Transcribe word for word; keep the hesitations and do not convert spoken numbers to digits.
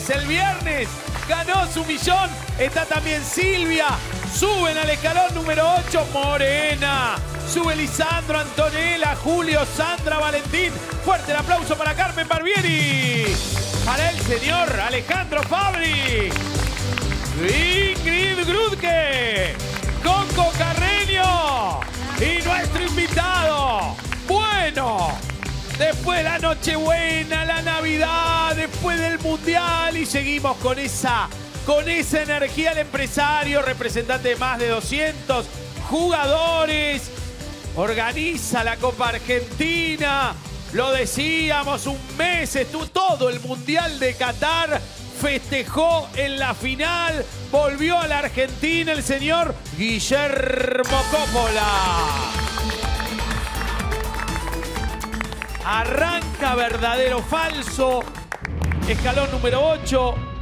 jueves, el viernes, ganó su millón. Está también Silvia. Suben al escalón número ocho, Morena. Sube Lisandro, Antonella, Julio, Sandra, Valentín. Fuerte el aplauso para Carmen Barbieri. Para el señor Alejandro Fabri. Ingrid Grudke. Coco Carreño. Y nuestro invitado. Bueno, después de la Nochebuena, la Navidad, después del Mundial. Y seguimos con esa, con esa energía el empresario, representante de más de doscientos jugadores. Organiza la Copa Argentina. Lo decíamos, un mes estuvo todo el Mundial de Qatar. Festejó en la final. Volvió a la Argentina el señor Guillermo Coppola. Arranca verdadero falso. Escalón número ocho.